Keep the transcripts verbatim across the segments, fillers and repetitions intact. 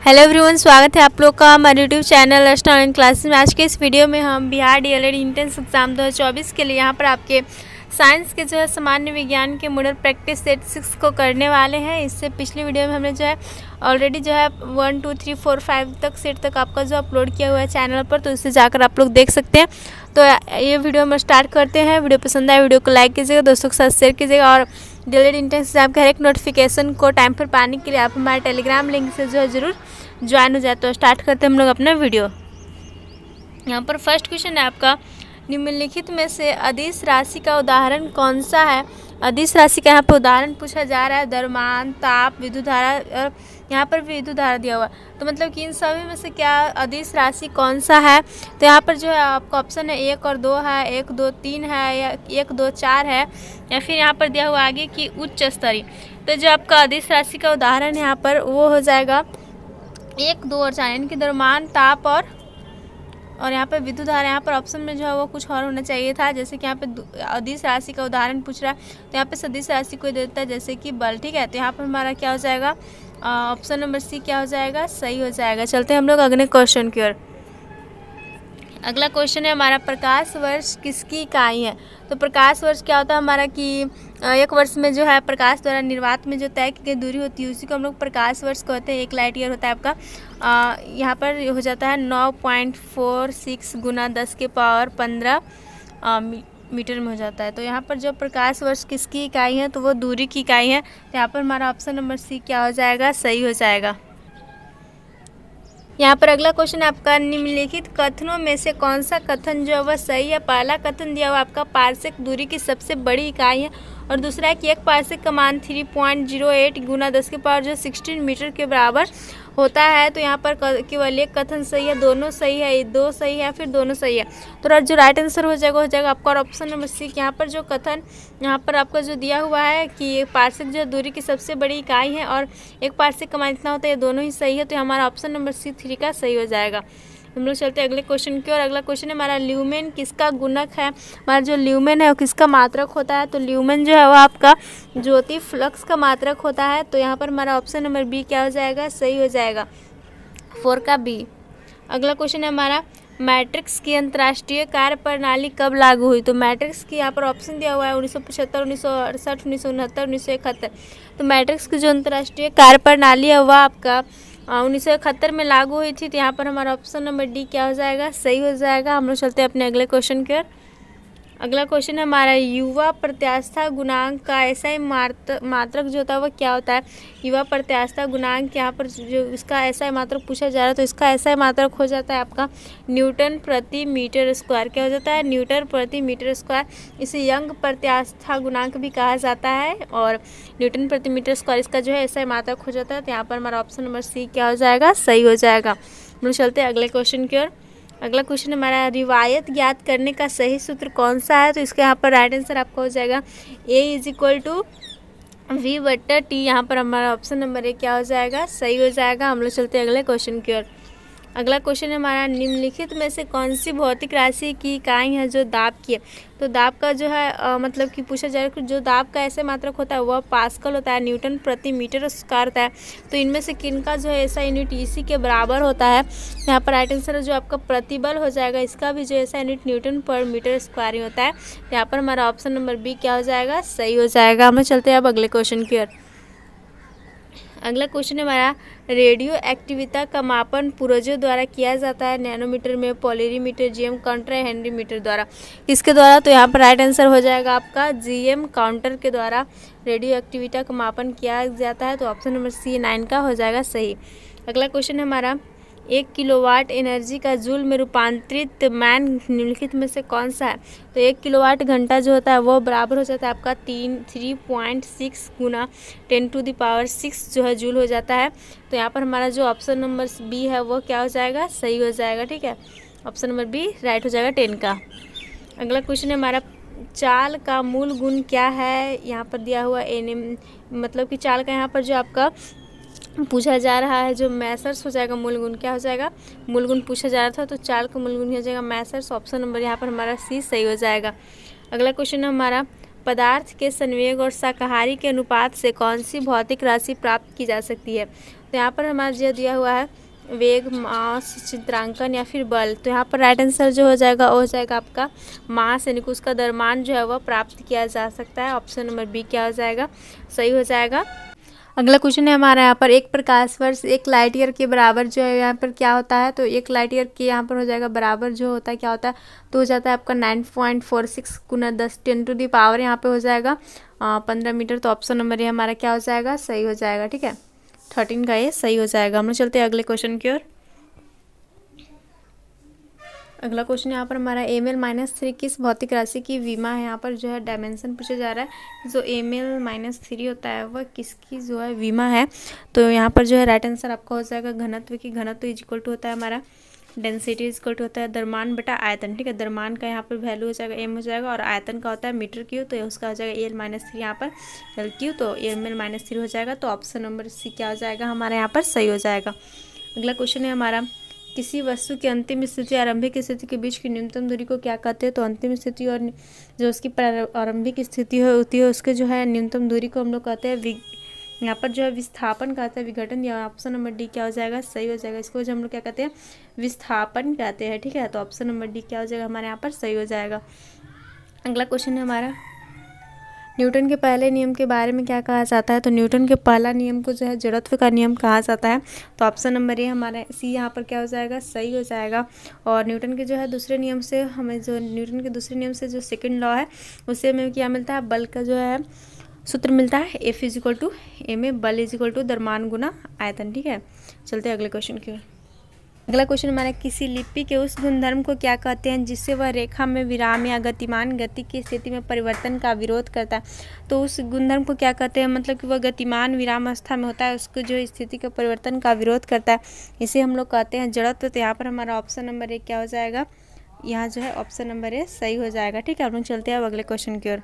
Hello everyone, स्वागत है आप लोग का हमारे YouTube channel Archana online classes में। आज के इस वीडियो में हम बिहार डीएलएड इंट्रेंस एग्जाम दो हज़ार चौबीस के लिए यहाँ पर आपके साइंस के जो है सामान्य विज्ञान के मॉडल प्रैक्टिस सेट सिक्स को करने वाले हैं। इससे पिछली वीडियो में हमने जो है ऑलरेडी जो है one two three four five तक सेट तक आपका जो अपलोड किया हुआ है चैनल पर, तो इससे जाकर आप लोग देख सकते हैं। तो ये वीडियो हम स्टार्ट करते हैं। वीडियो पसंद आए वीडियो को लाइक कीजिएगा, दोस्तों के साथ शेयर कीजिएगा और डीएलएड इंट्रेंस एग्जाम के हर एक नोटिफिकेशन को टाइम पर पाने के लिए आप हमारे टेलीग्राम लिंक से जो है ज़रूर ज्वाइन हो जाए। तो स्टार्ट करते हैं हम लोग अपना वीडियो। यहाँ पर फर्स्ट क्वेश्चन है आपका, निम्नलिखित में से अदिश राशि का उदाहरण कौन सा है। अदिश राशि का यहाँ पर उदाहरण पूछा जा रहा है द्रव्यमान, ताप, विद्युत धारा और यहाँ पर भी विद्युत धारा दिया हुआ है। तो मतलब कि इन सभी में से क्या अदिश राशि कौन सा है। तो यहाँ पर जो है आपका ऑप्शन है एक और दो है, एक दो तीन है, या एक दो चार है, या फिर यहाँ पर दिया हुआ आगे कि उच्च स्तरीय। तो जो आपका अदिश राशि का उदाहरण है यहाँ पर वो हो जाएगा एक दो और चार, यानी कि द्रव्यमान, ताप और और यहाँ पर विद्युत धारा। यहाँ पर ऑप्शन में जो है वो कुछ और होना चाहिए था, जैसे कि यहाँ पे अदिश राशि का उदाहरण पूछ रहा है तो यहाँ पे सदिश राशि को देता है जैसे कि बल। ठीक है, तो यहाँ पर हमारा क्या हो जाएगा, ऑप्शन नंबर सी क्या हो जाएगा, सही हो जाएगा। चलते हैं हम लोग अगले क्वेश्चन की ओर। अगला क्वेश्चन है हमारा, प्रकाश वर्ष किसकी इकाई है। तो प्रकाश वर्ष क्या होता है हमारा कि एक वर्ष में जो है प्रकाश द्वारा निर्वात में जो तय की गई दूरी होती है उसी को हम लोग प्रकाश वर्ष कहते हैं। एक लाइट ईयर होता है आपका, आ, यहाँ पर हो जाता है नौ पॉइंट फोर सिक्स गुना दस के पावर पंद्रह मी, मीटर में हो जाता है। तो यहाँ पर जो प्रकाश वर्ष किसकी इकाई है तो वो दूरी की इकाई है। तो यहाँ पर हमारा ऑप्शन नंबर सी क्या हो जाएगा, सही हो जाएगा। यहाँ पर अगला क्वेश्चन आपका, निम्नलिखित कथनों में से कौन सा कथन जो है वह सही है। पहला कथन दिया हुआ आपका पारसेक दूरी की सबसे बड़ी इकाई है, और दूसरा है कि एक पारसेक का मान थ्री पॉइंट जीरो एट गुना दस के पावर जो सिक्सटीन मीटर के बराबर होता है। तो यहाँ पर केवल एक कथन सही है, दोनों सही है, दो सही है, फिर दोनों सही है। तो जो राइट आंसर हो जाएगा हो जाएगा आपका ऑप्शन नंबर सी। यहाँ पर जो कथन यहाँ पर आपका जो दिया हुआ है कि पारसेक जो दूरी की सबसे बड़ी इकाई है और एक पारसेक का मान इतना होता है, ये दोनों ही सही है। तो हमारा ऑप्शन नंबर सी थ्री का सही हो जाएगा। हम लोग चलते हैं अगले क्वेश्चन की और। अगला क्वेश्चन है हमारा, ल्यूमेन किसका गुणक है। हमारा जो ल्यूमेन है वो किसका मात्रक होता है। तो ल्यूमेन जो है वो आपका ज्योति फ्लक्स का मात्रक होता है। तो यहाँ पर हमारा ऑप्शन नंबर बी क्या हो जाएगा, सही हो जाएगा, फोर का बी। अगला क्वेश्चन है हमारा, मैट्रिक्स की अंतर्राष्ट्रीय कार्य प्रणाली कब लागू हुई। तो मैट्रिक्स की यहाँ पर ऑप्शन दिया हुआ है उन्नीस सौ पचहत्तर, उन्नीस सौ अड़सठ, उन्नीस सौ उनहत्तर, उन्नीस सौ इकहत्तर। तो मैट्रिक्स की जो अंतर्राष्ट्रीय कार्य प्रणाली है वह आपका उन्नीस सौ इकहत्तर में लागू हुई थी। तो यहाँ पर हमारा ऑप्शन नंबर डी क्या हो जाएगा, सही हो जाएगा। हम लोग चलते हैं अपने अगले क्वेश्चन की ओर। अगला क्वेश्चन है हमारा, युवा प्रत्यास्था गुणांक का एसआई मात्रक जो होता है वह क्या होता है। युवा प्रत्यास्था गुणांक यहाँ पर जो इसका एसआई मात्रक पूछा जा रहा है तो इसका एसआई मात्रक हो जाता है आपका न्यूटन प्रति मीटर स्क्वायर। क्या हो जाता है, न्यूटन प्रति मीटर स्क्वायर। इसे यंग प्रत्यास्था गुणांक भी कहा जाता है और न्यूटन प्रति मीटर स्क्वायर इसका जो है एसआई मात्रक हो जाता है। तो यहाँ पर हमारा ऑप्शन नंबर सी क्या हो जाएगा, सही हो जाएगा। हम लोग चलते हैं अगले क्वेश्चन की ओर। अगला क्वेश्चन हमारा, रिवायत ज्ञात करने का सही सूत्र कौन सा है। तो इसका यहाँ पर राइट आंसर आपका हो जाएगा A is equal to V बट्टर टी। यहाँ पर हमारा ऑप्शन नंबर ए क्या हो जाएगा, सही हो जाएगा। हम लोग चलते हैं अगले क्वेश्चन की ओर। अगला क्वेश्चन है हमारा, निम्नलिखित में से कौन सी भौतिक राशि की इकाई है जो दाब की है। तो दाब का जो है आ, मतलब कि पूछा जा रहा है कि जो दाब का ऐसे मात्रक होता है वह पास्कल होता है, न्यूटन प्रति मीटर स्क्वायर होता है। तो इनमें से किनका जो है ऐसा यूनिट इसी के बराबर होता है। यहाँ पर राइट आंसर जो आपका प्रतिबल हो जाएगा, इसका भी जो ऐसा यूनिट न्यूटन पर मीटर स्क्वायर ही होता है। यहाँ पर हमारा ऑप्शन नंबर बी क्या हो जाएगा, सही हो जाएगा। हम चलते हैं अब अगले क्वेश्चन की ओर। अगला क्वेश्चन है हमारा, रेडियो एक्टिविता का मापन पूर्वजों द्वारा किया जाता है नैनोमीटर में, polarimeter, GM counter, Henry meter द्वारा। किसके द्वारा। तो यहाँ पर राइट आंसर हो जाएगा आपका जीएम काउंटर के द्वारा रेडियो एक्टिविता का मापन किया जाता है। तो ऑप्शन नंबर सी नाइन का हो जाएगा सही। अगला क्वेश्चन है हमारा, एक किलोवाट एनर्जी का जूल में रूपांतरित मान निम्नलिखित में से कौन सा है। तो एक किलोवाट घंटा जो होता है वो बराबर हो जाता है आपका तीन थ्री पॉइंट सिक्स गुना ten to the power six जो है जूल हो जाता है। तो यहाँ पर हमारा जो ऑप्शन नंबर बी है वो क्या हो जाएगा, सही हो जाएगा। ठीक है, ऑप्शन नंबर बी राइट हो जाएगा टेन का। अगला क्वेश्चन है हमारा, चाल का मूल गुण क्या है। यहाँ पर दिया हुआ एन मतलब कि चाल का यहाँ पर जो आपका पूछा जा रहा है जो मैसर्स हो जाएगा, मूल गुण क्या हो जाएगा, मूल गुण पूछा जा रहा था तो चाल का मूल गुण हो जाएगा मैसर्स। ऑप्शन नंबर यहाँ पर हमारा सी सही हो जाएगा। अगला क्वेश्चन है हमारा, पदार्थ के संवेग और शाकाहारी के अनुपात से कौन सी भौतिक राशि प्राप्त की जा सकती है। तो यहाँ पर हमारा जो दिया हुआ है वेग, मास, चित्रांकन या फिर बल। तो यहाँ पर राइट आंसर जो हो जाएगा वो हो जाएगा आपका मास, यानी कि उसका द्रव्यमान जो है वह प्राप्त किया जा सकता है। ऑप्शन नंबर बी क्या हो जाएगा, सही हो जाएगा। अगला क्वेश्चन है हमारा यहाँ पर एक प्रकाश वर्ष एक लाइट ईयर के बराबर जो है यहाँ पर क्या होता है। तो एक लाइट ईयर के यहाँ पर हो जाएगा बराबर जो होता है क्या होता है, तो हो जाता है आपका नाइन पॉइंट फोर सिक्स गुना दस टेन टू दी पावर यहाँ पे हो जाएगा पंद्रह मीटर। तो ऑप्शन नंबर ये हमारा क्या हो जाएगा, सही हो जाएगा। ठीक है, थर्टीन का ये सही हो जाएगा। हम लोग चलते हैं अगले क्वेश्चन की ओर। अगला क्वेश्चन यहाँ पर हमारा एम एल माइनस थ्री किस भौतिक राशि की विमा है। यहाँ पर जो है डायमेंशन पूछा जा रहा है। जो एम एल माइनस थ्री होता है वह किसकी जो है विमा है। तो यहाँ पर जो है राइट आंसर आपका हो जाएगा घनत्व की। घनत्व इज इक्वल टू होता है हमारा डेंसिटी इज इक्वल टू होता है द्रव्यमान बटा आयतन। ठीक है, द्रव्यमान का यहाँ पर वैल्यू हो जाएगा एम हो जाएगा और आयतन का होता है मीटर क्यू। तो उसका हो जाएगा एल माइनस थ्री यहाँ पर एल क्यू। तो एम एल माइनस थ्री हो जाएगा। तो ऑप्शन नंबर सी क्या हो जाएगा हमारे यहाँ पर, सही हो जाएगा। अगला क्वेश्चन है हमारा किसी वस्तु की अंतिम स्थिति आरंभिक स्थिति के बीच की न्यूनतम दूरी को क्या कहते हैं। तो अंतिम स्थिति और जो उसकी आरंभिक स्थिति होती है उसके जो है न्यूनतम दूरी को हम लोग कहते हैं, यहाँ पर जो है विस्थापन कहते हैं, विघटन। या ऑप्शन नंबर डी क्या हो जाएगा, सही हो जाएगा। इसको जो हम लोग क्या कहते हैं, विस्थापन कहते हैं। ठीक है, तो ऑप्शन नंबर डी क्या हो जाएगा हमारे यहाँ पर, सही हो जाएगा। अगला क्वेश्चन है हमारा न्यूटन के पहले नियम के बारे में क्या कहा जाता है। तो न्यूटन के पहला नियम को जो है जड़त्व का नियम कहा जाता है। तो ऑप्शन नंबर ए हमारा सी यहाँ पर क्या हो जाएगा, सही हो जाएगा। और न्यूटन के जो है दूसरे नियम से हमें जो न्यूटन के दूसरे नियम से जो सेकंड लॉ है उससे हमें क्या मिलता है, बल का जो है सूत्र मिलता है F is equal to M A, बल इज इक्वल टू द्रव्यमान गुना आयतन। ठीक है, चलते हैं अगले क्वेश्चन की ओर। अगला क्वेश्चन हमारा किसी लिपि के उस गुणधर्म को क्या कहते हैं जिससे वह रेखा में विराम या गतिमान गति की स्थिति में परिवर्तन का विरोध करता है। तो उस गुणधर्म को क्या कहते हैं, मतलब कि वह गतिमान विराम अवस्था में होता है, उसको जो स्थिति के परिवर्तन का विरोध करता है, इसे हम लोग कहते हैं जड़त्व। तो यहाँ पर हमारा ऑप्शन नंबर एक क्या हो जाएगा, यहाँ जो है ऑप्शन नंबर ए सही हो जाएगा। ठीक है, हम लोग चलते हैं अब अगले क्वेश्चन की ओर।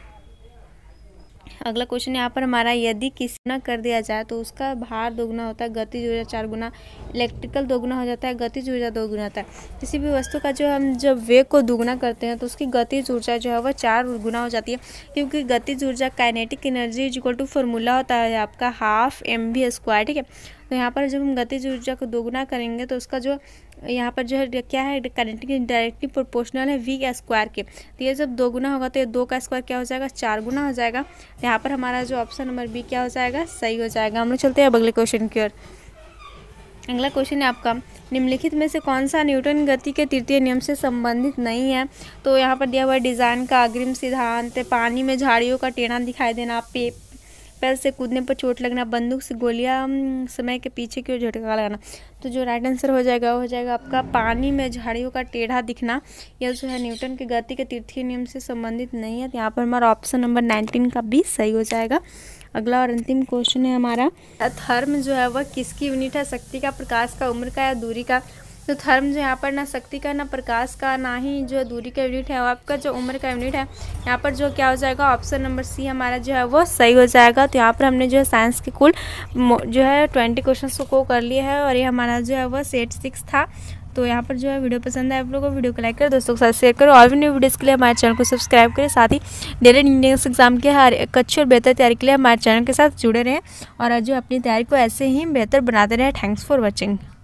अगला क्वेश्चन यहाँ पर हमारा यदि किसी न कर दिया जाए तो उसका भार दोगुना होता है, गतिज ऊर्जा चार गुना, इलेक्ट्रिकल दोगुना हो जाता है, गतिज ऊर्जा दो गुना होता है। किसी भी वस्तु का जो हम जब वेग को दोगुना करते हैं तो उसकी गतिज ऊर्जा जो है वह चार गुना हो जाती है, क्योंकि गतिज ऊर्जा kinetic energy is equal to formula होता है आपका हाफ एम वी स्क्वायर। ठीक है, तो यहाँ पर जब हम गतिज ऊर्जा को दोगुना करेंगे तो उसका जो यहाँ पर जो है क्या है, काइनेटिक डायरेक्टली प्रोपोर्शनल है वी का स्क्वायर के। तो ये जब दो गुना होगा तो ये दो का स्क्वायर क्या हो जाएगा, चार गुना हो जाएगा। तो यहाँ पर हमारा जो ऑप्शन नंबर बी क्या हो जाएगा, सही हो जाएगा। हम लोग चलते हैं अगले क्वेश्चन की ओर। अगला क्वेश्चन है आपका निम्नलिखित में से कौन सा न्यूटन गति के तृतीय नियम से संबंधित नहीं है। तो यहाँ पर दिया हुआ है डिज़ाइन का अग्रिम सिद्धांत, पानी में झाड़ियों का टेढ़ा दिखाई देना, पे पैर से कूदने पर चोट लगना, बंदूक से गोलियां समय के पीछे की ओर झटका लगाना। तो जो राइट आंसर हो जाएगा वो हो जाएगा आपका पानी में झाड़ियों का टेढ़ा दिखना। यह जो है न्यूटन के गति के तृतीय नियम से संबंधित नहीं है। तो यहाँ पर हमारा ऑप्शन नंबर नाइनटीन का बी सही हो जाएगा। अगला और अंतिम क्वेश्चन है हमारा थर्म जो है वह किसकी यूनिट है, शक्ति का, प्रकाश का, उम्र का या दूरी का। तो थर्म जो यहाँ पर ना शक्ति का, ना प्रकाश का, ना ही जो दूरी का यूनिट है, और आपका जो उम्र का यूनिट है यहाँ पर जो क्या हो जाएगा, ऑप्शन नंबर सी हमारा जो है वो सही हो जाएगा। तो यहाँ पर हमने जो है साइंस के कुल जो है ट्वेंटी क्वेश्चन को कर लिया है और ये हमारा जो है वो सेट सिक्स था। तो यहाँ पर जो है वीडियो पसंद है आप लोगों को वीडियो को लाइक करो, दोस्तों के साथ शेयर करो और भी न्यू वीडियोस के लिए हमारे चैनल को सब्सक्राइब करें। साथ ही डेली इंडियंस एग्जाम के हर एक अच्छी और बेहतर तैयारी के लिए हमारे चैनल के साथ जुड़े रहें और जो अपनी तैयारी को ऐसे ही बेहतर बनाते रहें। Thanks for watching.